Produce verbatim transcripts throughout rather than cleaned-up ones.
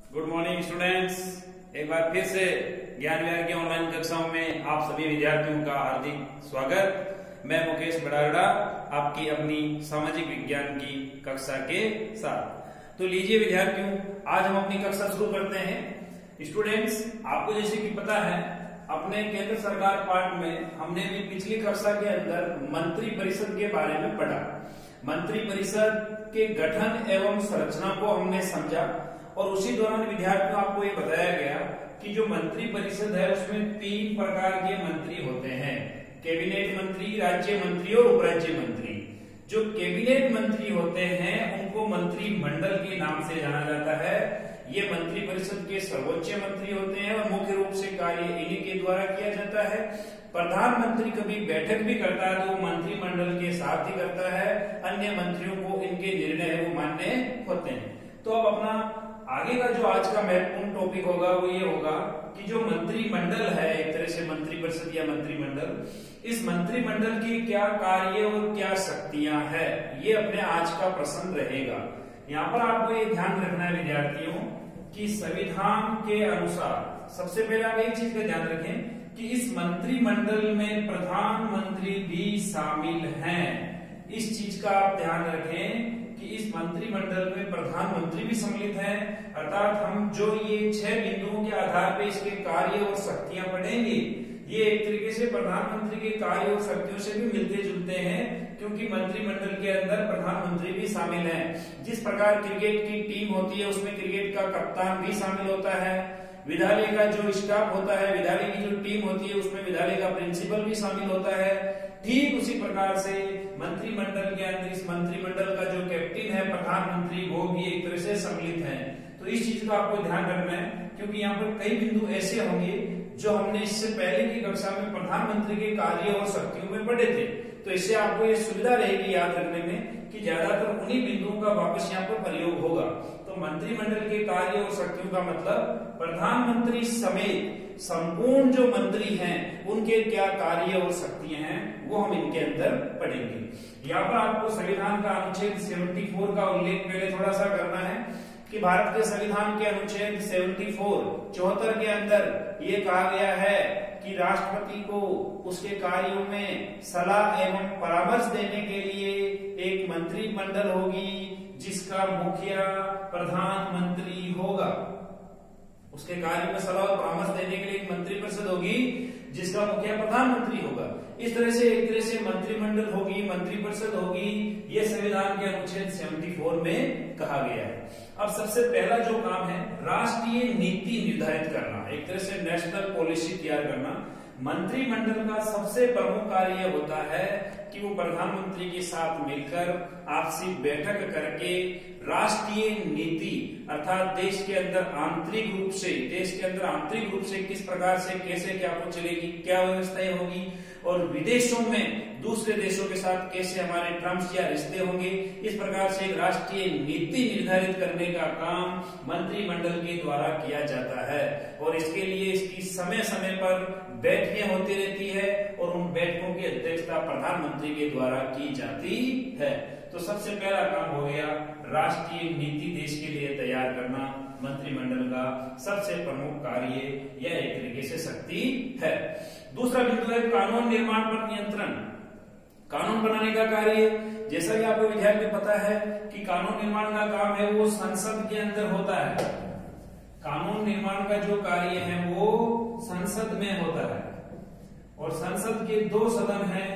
Good morning students. एक बार फिर से ज्ञान विहार की ऑनलाइन कक्षाओं में आप सभी विद्यार्थियों का हार्दिक स्वागत। मैं मुकेश बड़ागड़ा आपकी अपनी सामाजिक विज्ञान की कक्षा के साथ। तो लीजिए विद्यार्थियों, आज हम अपनी कक्षा शुरू करते हैं। स्टूडेंट्स, आपको जैसे कि पता है, अपने केंद्र सरकार पाठ में हमने भी पिछली कक्षा के अंदर मंत्री परिषद के बारे में पढ़ा। मंत्री परिषद के गठन एवं संरचना को हमने समझा और उसी दौरान विद्यार्थियों आपको ये बताया गया कि जो मंत्री परिषद है उसमें तीन प्रकार के मंत्री होते हैं, कैबिनेट मंत्री, राज्य मंत्री और उपराज्य मंत्री। जो कैबिनेट मंत्री होते हैं उनको मंत्रिमंडल के नाम से जाना जाता है। ये मंत्री परिषद के सर्वोच्च मंत्री होते हैं और मुख्य रूप से कार्य इन्हीं के द्वारा किया जाता है। प्रधानमंत्री कभी बैठक भी करता है तो वो मंत्रिमंडल के साथ ही करता है, अन्य मंत्रियों को इनके निर्णय वो मान्य होते हैं। तो अब अपना आगे का जो आज का महत्वपूर्ण टॉपिक होगा वो ये होगा कि जो मंत्रिमंडल है, एक तरह से मंत्री परिषद या मंत्रिमंडल, इस मंत्रिमंडल की क्या कार्य और क्या शक्तियां है, ये अपने आज का प्रश्न रहेगा। यहाँ पर आपको ये ध्यान रखना है विद्यार्थियों कि संविधान के अनुसार सबसे पहले आप एक चीज का ध्यान रखें कि इस मंत्रिमंडल में प्रधानमंत्री भी शामिल हैं। इस चीज का आप ध्यान रखें कि इस मंत्रिमंडल में प्रधानमंत्री भी सम्मिलित हैं। अर्थात हम जो ये छह बिंदुओं के आधार पर इसके कार्य और शक्तियां पढ़ेंगे, ये एक तरीके से प्रधानमंत्री के कार्य और शक्तियों से भी मिलते जुलते हैं, क्योंकि मंत्रिमंडल के अंदर प्रधानमंत्री भी शामिल हैं। जिस प्रकार क्रिकेट की टीम होती है उसमें क्रिकेट का कप्तान भी शामिल होता है, विद्यालय का जो स्टाफ होता है, विद्यालय की जो टीम होती है उसमें विद्यालय का प्रिंसिपल भी शामिल होता है। ठीक उसी प्रकार से मंत्रिमंडल के अंदर इस मंत्रिमंडल का जो कैप्टन है प्रधानमंत्री, वो भी एक तरह से सम्मिलित है। तो इस चीज का आपको ध्यान रखना है, क्योंकि यहाँ पर कई बिंदु ऐसे होंगे जो हमने इससे पहले की कक्षा में प्रधानमंत्री के कार्य और शक्तियों में पढ़े थे। तो इससे आपको ये सुविधा रहेगी याद रखने में कि ज्यादातर उन्हीं बिंदुओं का वापस यहाँ पर प्रयोग होगा। तो मंत्रिमंडल के कार्य और शक्तियों का मतलब प्रधानमंत्री समेत संपूर्ण जो मंत्री हैं उनके क्या कार्य और शक्तियां हैं वो हम इनके अंदर पढ़ेंगे। यहाँ पर आपको संविधान का अनुच्छेद चौहत्तर का उल्लेख पहले थोड़ा सा करना है कि भारत के संविधान के अनुच्छेद चौहत्तर चौहत्तर के अंदर ये कहा गया है कि राष्ट्रपति को उसके कार्यों में सलाह एवं परामर्श देने के लिए एक मंत्रिमंडल होगी जिसका मुखिया प्रधानमंत्री होगा। उसके कार्य में सलाह और परामर्श देने के लिए एक मंत्री परिषद होगी जिसका मुखिया प्रधानमंत्री होगा। इस तरह से एक तरह से मंत्रिमंडल होगी, मंत्री परिषद होगी, ये संविधान के अनुच्छेद चौहत्तर में कहा गया है। अब सबसे पहला जो काम है राष्ट्रीय नीति निर्धारित करना, एक तरह से नेशनल पॉलिसी तैयार करना। मंत्रिमंडल का सबसे प्रमुख कार्य होता है कि वो प्रधानमंत्री के साथ मिलकर आपसी बैठक करके राष्ट्रीय नीति अर्थात देश के अंदर आंतरिक रूप से देश के अंदर आंतरिक रूप से किस प्रकार से कैसे क्या कुछ चलेगी, क्या व्यवस्थाएं होगी, और विदेशों में दूसरे देशों के साथ कैसे हमारे टर्म्स या रिश्ते होंगे, इस प्रकार से राष्ट्रीय नीति निर्धारित करने का काम मंत्रिमंडल के द्वारा किया जाता है। और इसके लिए इसकी समय समय पर बैठकें होती रहती है और उन बैठकों की अध्यक्षता प्रधानमंत्री के द्वारा की जाती है। तो सबसे पहला काम हो गया राष्ट्रीय नीति देश के लिए तैयार करना। मंत्रिमंडल का सबसे प्रमुख कार्य यह एक तरीके से शक्ति है। दूसरा बिंदु है कानून निर्माण पर नियंत्रण। कानून बनाने का कार्य, जैसा कि आपको विद्यार्थी में पता है कि कानून निर्माण का काम है वो संसद के अंदर होता है। कानून निर्माण का जो कार्य है वो संसद में होता है और संसद के दो सदन हैं,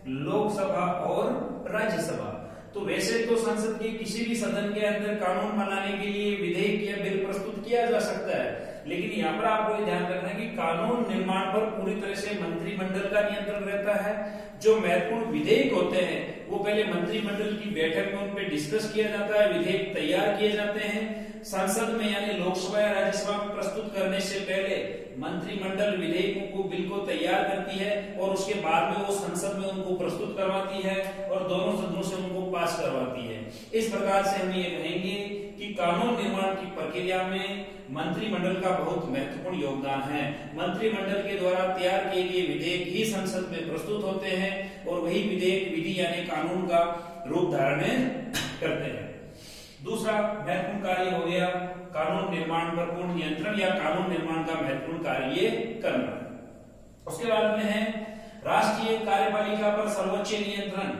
लोकसभा और राज्यसभा। तो वैसे तो संसद के किसी भी सदन के अंदर कानून बनाने के लिए विधेयक या बिल प्रस्तुत किया जा सकता है, लेकिन यहाँ पर आपको ध्यान रखना है कि कानून निर्माण पर पूरी तरह से मंत्रिमंडल का नियंत्रण रहता है। जो महत्वपूर्ण विधेयक होते हैं वो पहले मंत्रिमंडल की बैठक में उन पर डिस्कस किया जाता है, विधेयक तैयार किए जाते हैं। संसद में यानी लोकसभा या राज्यसभा में प्रस्तुत करने से पहले मंत्रिमंडल विधेयकों को बिल को तैयार करती है और उसके बाद में वो संसद में उनको प्रस्तुत करवाती है और दोनों सदनों से उनको पास करवाती है। इस प्रकार से हम ये कहेंगे कि कानून निर्माण की प्रक्रिया में मंत्रिमंडल का बहुत महत्वपूर्ण योगदान है। मंत्रिमंडल के द्वारा तैयार किए गए विधेयक ही संसद में प्रस्तुत होते हैं और वही विधेयक विधि यानी कानून का रूप धारण करते हैं। दूसरा महत्वपूर्ण कार्य हो गया कानून निर्माण निर्माण पर पूर्ण नियंत्रण या कानून निर्माण का महत्वपूर्ण कार्य करना। उसके बाद में है राष्ट्रीय कार्यपालिका पर सर्वोच्च नियंत्रण।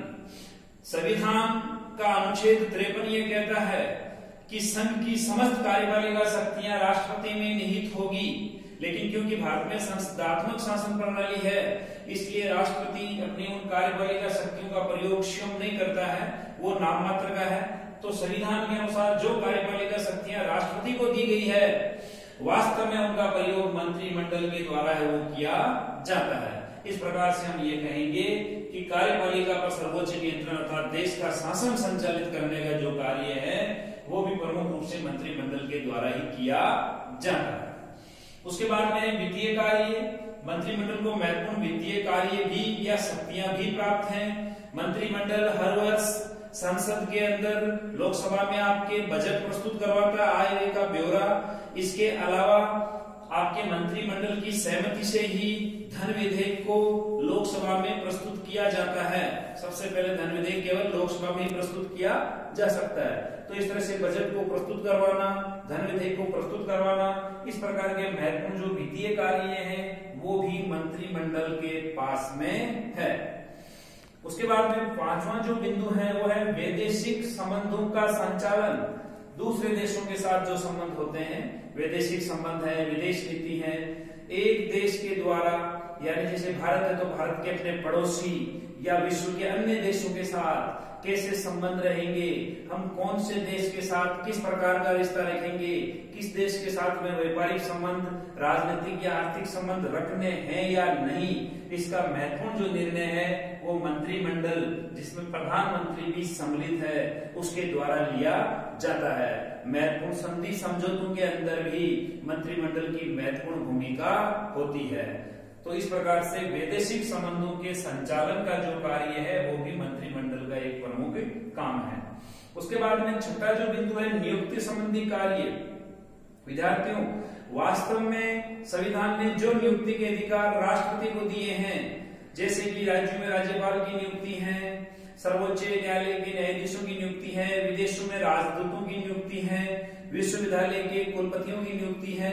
संविधान का अनुच्छेद तिरपन ये कहता है कि संघ की समस्त कार्यपालिका शक्तियां राष्ट्रपति में निहित होगी, लेकिन क्योंकि भारत में संसदात्मक शासन प्रणाली है इसलिए राष्ट्रपति अपनी उन कार्यपालिका शक्तियों का प्रयोग स्वयं नहीं करता है, वो नाम मात्र का है। तो संविधान के अनुसार जो कार्यपालिका शक्तियां राष्ट्रपति को दी गई है वास्तव में उनका प्रयोग मंत्रिमंडल के द्वारा है वो किया जाता है। इस प्रकार से हम ये कहेंगे कि कार्यपालिका पर सर्वोच्च नियंत्रण अर्थात देश का शासन संचालित करने का जो कार्य है वो भी प्रमुख रूप से मंत्रिमंडल के द्वारा ही किया जाता है। उसके बाद में वित्तीय कार्य। मंत्रिमंडल को महत्वपूर्ण वित्तीय कार्य भी या शक्तियां भी प्राप्त हैं। मंत्रिमंडल हर वर्ष संसद के अंदर लोकसभा में आपके बजट प्रस्तुत करवाता है, आय व्यय का ब्यौरा। इसके अलावा आपके मंत्रिमंडल की सहमति से ही धन विधेयक को लोकसभा में प्रस्तुत किया जाता है। सबसे पहले धन विधेयक केवल लोकसभा में ही प्रस्तुत किया जा सकता है। तो इस तरह से बजट को प्रस्तुत करवाना, धन विधेयक को प्रस्तुत करवाना, इस प्रकार के महत्वपूर्ण जो वित्तीय कार्य हैं वो भी मंत्रिमंडल के पास में है। उसके बाद में पांचवा जो बिंदु है वो है वैदेशिक संबंधों का संचालन। दूसरे देशों के साथ जो संबंध होते हैं, वैदेशिक संबंध है, विदेश नीति है, एक देश के द्वारा यानी जैसे भारत है तो भारत के अपने पड़ोसी या विश्व के अन्य देशों के साथ कैसे संबंध रहेंगे, हम कौन से देश के साथ किस प्रकार का रिश्ता रखेंगे, किस देश के साथ में व्यापारिक संबंध, राजनीतिक या आर्थिक संबंध रखने हैं या नहीं, इसका महत्वपूर्ण जो निर्णय है वो मंत्रिमंडल जिसमें प्रधानमंत्री भी सम्मिलित है उसके द्वारा लिया जाता है। महत्वपूर्ण संधि समझौतों के अंदर भी मंत्रिमंडल की महत्वपूर्ण भूमिका होती है। तो इस प्रकार से वैदेशिक संबंधों के संचालन का जो कार्य है वो भी मंत्रिमंडल का एक प्रमुख काम है। उसके बाद में छठा जो बिंदु है नियुक्ति संबंधी कार्य। विद्यार्थियों, वास्तव में संविधान ने जो नियुक्ति के अधिकार राष्ट्रपति को दिए हैं, जैसे कि राज्यों में राज्यपाल की नियुक्ति है, सर्वोच्च न्यायालय के न्यायाधीशों की नियुक्ति है, विदेशों में राजदूतों की नियुक्ति है, विश्वविद्यालय के कुलपतियों की नियुक्ति है,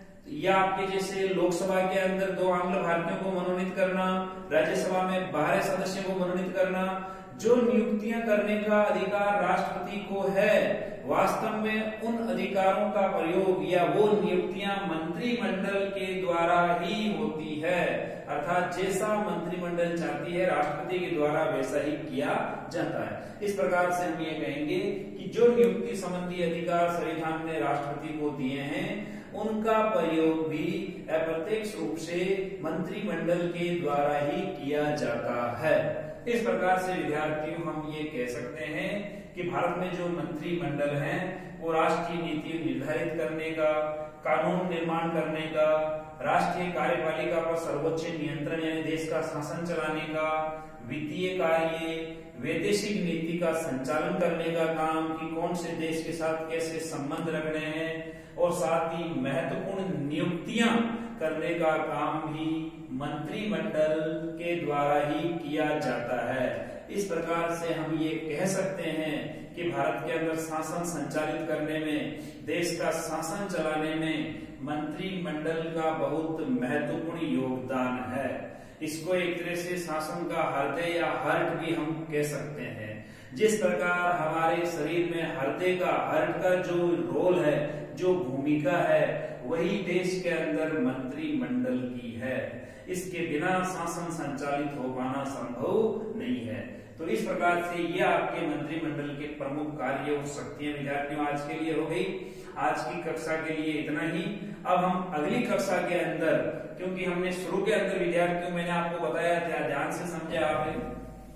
या आपके जैसे लोकसभा के अंदर दो आंग्ल भारतीयों को मनोनीत करना, राज्यसभा में बारह सदस्यों को मनोनीत करना, जो नियुक्तियां करने का अधिकार राष्ट्रपति को है, वास्तव में उन अधिकारों का प्रयोग या वो नियुक्तियां मंत्रिमंडल के द्वारा ही होती है। अर्थात जैसा मंत्रिमंडल चाहती है राष्ट्रपति के द्वारा वैसा ही किया जाता है। इस प्रकार से हम ये कहेंगे कि जो नियुक्ति संबंधी अधिकार संविधान ने राष्ट्रपति को दिए हैं उनका प्रयोग भी अप्रत्यक्ष रूप से मंत्रिमंडल के द्वारा ही किया जाता है। इस प्रकार से विद्यार्थियों हम ये कह सकते हैं कि भारत में जो मंत्रिमंडल है वो राष्ट्रीय नीति निर्धारित करने का, कानून निर्माण करने का, राष्ट्रीय कार्यपालिका पर सर्वोच्च नियंत्रण यानी देश का शासन चलाने का, वित्तीय कार्य, वैदेशिक नीति का संचालन करने का काम कि कौन से देश के साथ कैसे संबंध रखने हैं, और साथ ही महत्वपूर्ण नियुक्तियां करने का काम भी मंत्रिमंडल के द्वारा ही किया जाता है। इस प्रकार से हम ये कह सकते हैं कि भारत के अंदर शासन संचालित करने में, देश का शासन चलाने में मंत्रिमंडल का बहुत महत्वपूर्ण योगदान है। इसको एक तरह से शासन का हृदय या हार्ट भी हम कह सकते हैं। जिस प्रकार हमारे शरीर में हृदय का, हार्ट का जो रोल है, जो भूमिका है, वही देश के अंदर मंत्रिमंडल की है। इसके बिना शासन संचालित हो पाना संभव नहीं है। तो इस प्रकार से ये आपके मंत्रिमंडल के प्रमुख कार्य और शक्तियां विद्यार्थियों आज के लिए हो गई। आज की कक्षा के लिए इतना ही। अब हम अगली कक्षा के अंदर, क्योंकि हमने शुरू के अंदर विद्यार्थियों मैंने आपको बताया था, ध्यान से समझे आपने,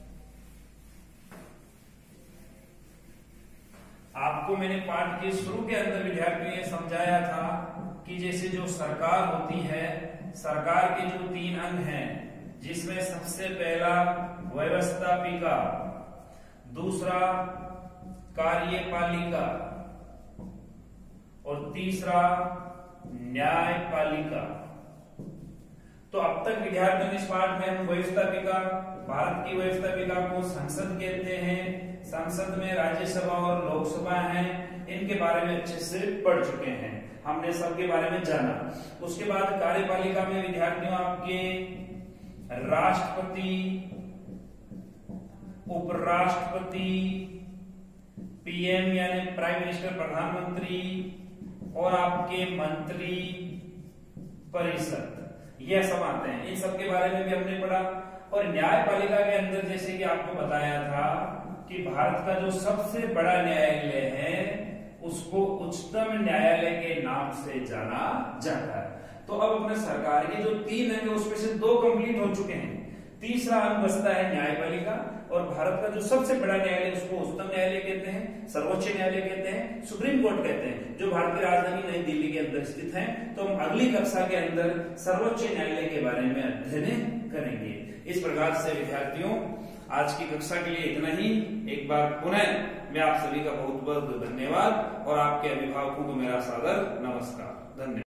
आपको मैंने पाठ के शुरू के अंदर विद्यार्थियों ये समझाया था कि जैसे जो सरकार होती है, सरकार के जो तीन अंग हैं, जिसमें सबसे पहला व्यवस्थापिका, दूसरा कार्यपालिका और तीसरा न्यायपालिका। तो अब तक विद्यार्थियों इस पाठ में हम व्यवस्थापिका, भारत की व्यवस्थापिका को संसद कहते हैं। संसद में राज्यसभा और लोकसभा हैं। इनके बारे में अच्छे से पढ़ चुके हैं, हमने सबके बारे में जाना। उसके बाद कार्यपालिका में विद्यार्थियों आपके राष्ट्रपति, उपराष्ट्रपति, पीएम यानी प्राइम मिनिस्टर प्रधानमंत्री, और आपके मंत्री परिषद, यह सब आते हैं। इन सब के बारे में भी हमने पढ़ा। और न्यायपालिका के अंदर जैसे कि आपको बताया था कि भारत का जो सबसे बड़ा न्यायालय है उसको उच्चतम न्यायालय के नाम से जाना जाता है। तो अब अपने सरकार के जो तीन अंग उसमें से दो कंप्लीट हो चुके हैं, तीसरा अंग बचता है न्यायपालिका। और भारत का जो सबसे बड़ा न्यायालय उसको उच्चतम न्यायालय कहते हैं, सर्वोच्च न्यायालय कहते हैं, सुप्रीम कोर्ट कहते हैं, जो भारत की राजधानी नई दिल्ली के अंदर स्थित है। तो हम अगली कक्षा के अंदर सर्वोच्च न्यायालय के बारे में अध्ययन करेंगे। इस प्रकार से विद्यार्थियों, आज की कक्षा के लिए इतना ही। एक बार पुनः मैं आप सभी का बहुत बहुत धन्यवाद और आपके अभिभावकों को मेरा सादर नमस्कार। धन्यवाद।